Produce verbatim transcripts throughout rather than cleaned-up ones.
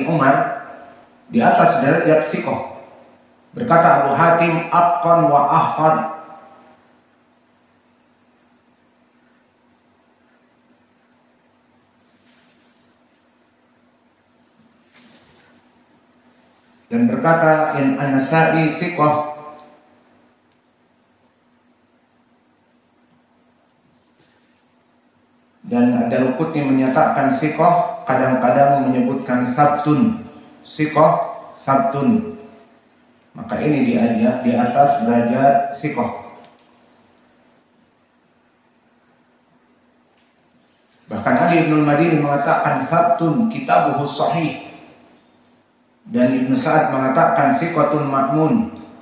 Umar di atas derajat siqah. Berkata Abu Hatim, atqan wa ahfad. Dan berkata in an-Nasa'i siqah. Dan ada Rukutni menyatakan siqah, kadang-kadang menyebutkan sabtun. Siqah, sabtun. Maka ini diajak di atas derajat siqah. Bahkan Ali Ibn Madini mengatakan sabtun kitabuhu sahih. Dan Ibnu Sa'ad mengatakan siqatun ma'mun.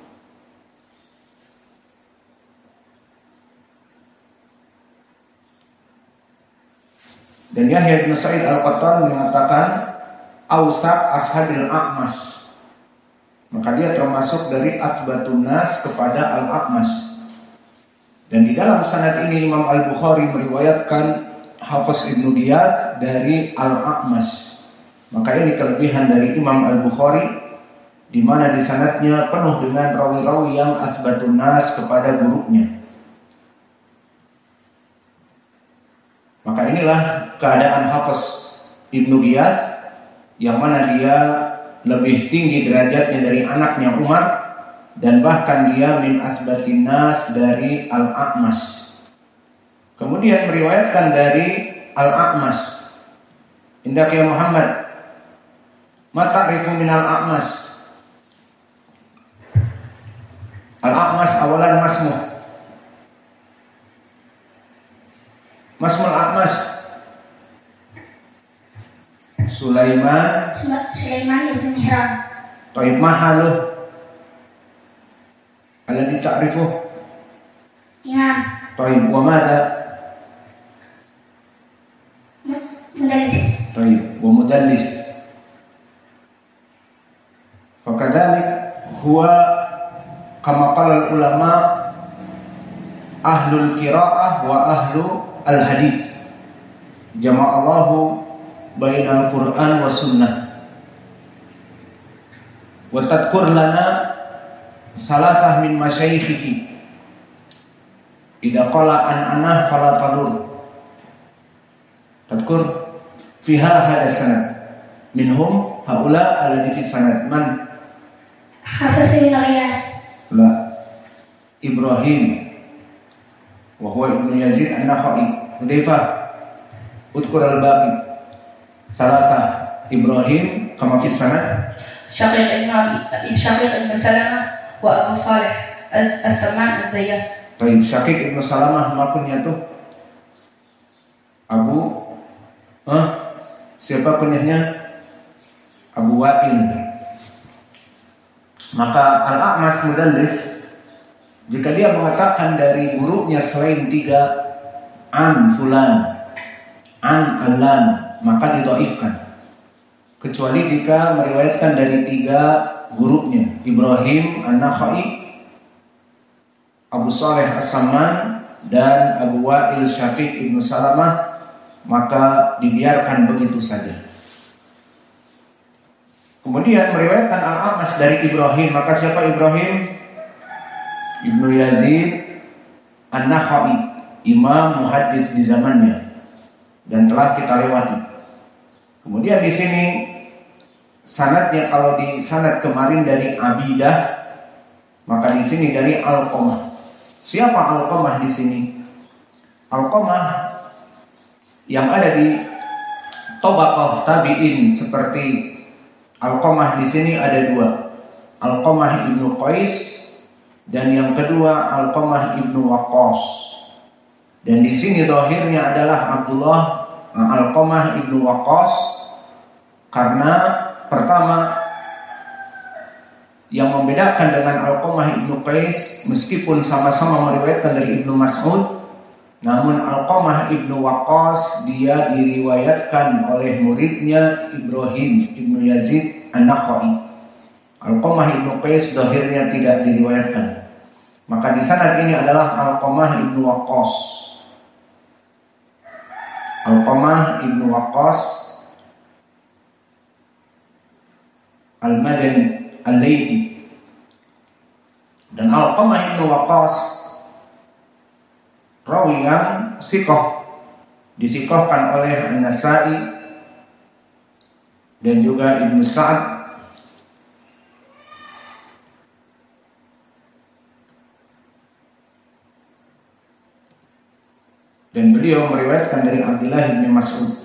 Dan Yahya Ibn Sa'id Al-Qattan mengatakan awsaq ashabil A'mash. Maka dia termasuk dari asbatun nas kepada Al-A'mash. Dan di dalam sanad ini Imam Al-Bukhari meriwayatkan Hafiz Ibnu Ghiyath dari Al-A'mash. Maka ini kelebihan dari Imam Al-Bukhari, di mana di sanadnya penuh dengan rawi-rawi yang asbatun nas kepada gurunya. Maka inilah keadaan Hafiz Ibnu Ghiyath, yang mana dia lebih tinggi derajatnya dari anaknya Umar, dan bahkan dia min asbatin nas dari Al-A'mash. Kemudian meriwayatkan dari Al-A'mash, indak ya Muhammad, ma ta'rifu min Al-A'mash? Al-A'mash awalan masmuh. Masmul A'mash Sulaiman Sulaiman ibn Mihran. Taib mahaluh alladhi ta'rifuh? Imam. Taib wa mada? Mudallis. Taib wa mudallis. Fakadhalik huwa kama qala ulama ahlul qira'ah wa ahlu al-hadis. Jama'allahu bainal Qur'an wa sunnah. Wa tadkur lana salasah min masyaikhihi. Idza qala an ana fala tadur. Tadkur fiha hada sanad. Minhum haula alladhi fi sanad. Man? Hafiz Ibn Ghiyath. La. Ibrahim wa huwa Ibnu Yazid An-Nakhai. Hudzaifah udkur al-baqi. Salasah Ibrahim kama fi sanad Syaqiq ibn Abi Syaqiq ibn Salamah wa Abu Salih As-Saman Az-Zayyat. Taib Syaqiq ibn Salamah ma kunyatuh? Abu eh siapa kunyahnya? Abu Wa'il. Maka Al-A'mash mudallis jika dia mengatakan dari gurunya selain tiga an fulan, an alan, maka didhaifkan. Kecuali jika meriwayatkan dari tiga gurunya, Ibrahim An-Nakhai, Abu Saleh As-Saman, dan Abu Wa'il Syaqiq ibn Salamah, maka dibiarkan begitu saja. Kemudian meriwayatkan Al-A'mash dari Ibrahim, maka siapa Ibrahim? Ibnu Yazid An-Nakhai, imam muhaddis di zamannya, dan telah kita lewati. Kemudian di sini sanadnya, kalau di sanad kemarin dari Abidah, maka di sini dari Alqamah. Siapa Alqamah di sini? Alqamah yang ada di Tabaqah tabi'in seperti Alqamah di sini ada dua, Alqamah ibnu Qais dan yang kedua Alqamah ibnu Waqqas. Dan di sini zahirnya adalah Abdullah Alqamah ibnu Waqqas, karena pertama yang membedakan dengan Alqamah ibnu Qais, meskipun sama-sama meriwayatkan dari Ibnu Mas'ud, namun Alqamah ibnu Waqqas dia diriwayatkan oleh muridnya Ibrahim ibnu Yazid An-Nakhai. Alqamah ibnu Qais zahirnya tidak diriwayatkan. Maka di sanad ini adalah Alqamah ibnu Waqqas. Alqamah ibnu Waqqas Al-Madani Al-Laythi. Dan Alqamah ibn Waqqas rawi yang sikoh, disikohkan oleh An-Nasa'i dan juga Ibnu Sa'ad. Dan beliau meriwayatkan dari Abdullah bin Mas'ud.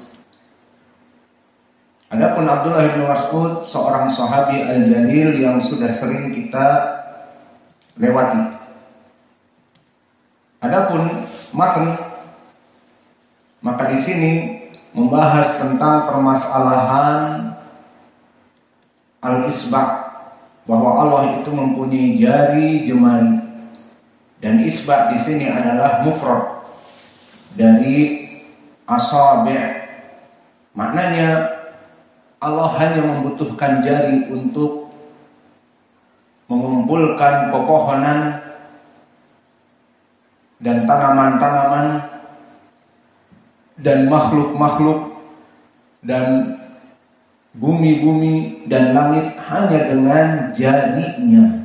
Adapun Abdullah bin Mas'ud seorang sahabi al-jalil yang sudah sering kita lewati. Adapun matan, maka di sini membahas tentang permasalahan al-isba', bahwa Allah itu mempunyai jari jemari, dan isba' di sini adalah mufrad dari asabi'. Maknanya Allah hanya membutuhkan jari untuk mengumpulkan pepohonan dan tanaman-tanaman dan makhluk-makhluk dan bumi-bumi dan langit hanya dengan jarinya.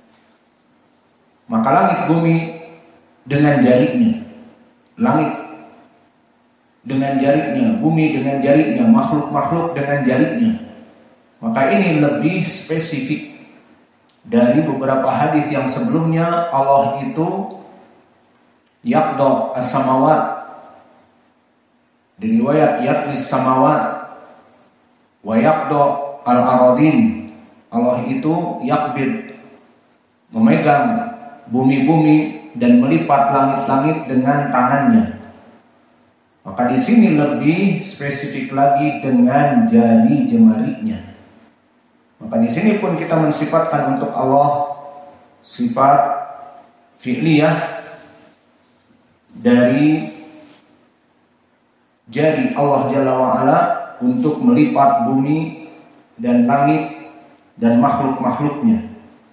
Maka langit bumi dengan jarinya, langit dengan jarinya, bumi dengan jarinya, makhluk-makhluk dengan jarinya. Maka ini lebih spesifik dari beberapa hadis yang sebelumnya. Allah itu yaqda as-samawat, di riwayat yatwis samawat, wa yaqda al-aradin. Allah itu yakbid, memegang bumi-bumi dan melipat langit-langit dengan tangannya. Maka di sini lebih spesifik lagi dengan jari jemarinya. Maka di sini pun kita mensifatkan untuk Allah sifat fi'liyah dari jari Allah Jalla wa'ala untuk melipat bumi dan langit dan makhluk-makhluknya.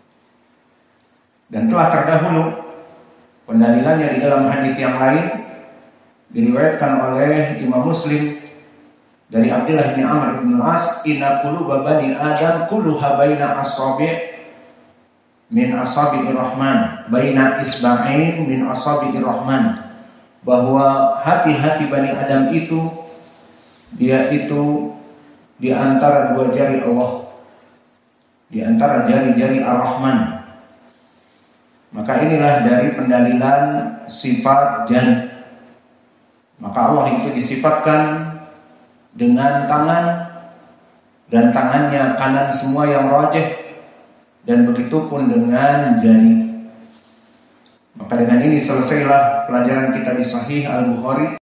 Dan telah terdahulu pendalilannya di dalam hadis yang lain, diriwayatkan oleh Imam Muslim dari Abdullah bin Amr bin As, inna quluba bani Adam kulluha baina asabi' min asabi'ir rahman, baina isba'ain min asabi'ir rahman, bahwa hati-hati Bani Adam itu dia itu di antara dua jari Allah, di antara jari-jari Ar-Rahman. Maka inilah dari pendalilan sifat jari. Maka Allah itu disifatkan dengan tangan, dan tangannya kanan semua yang rajih, dan begitu pun dengan jari. Maka dengan ini selesailah pelajaran kita di Sahih Al-Bukhari.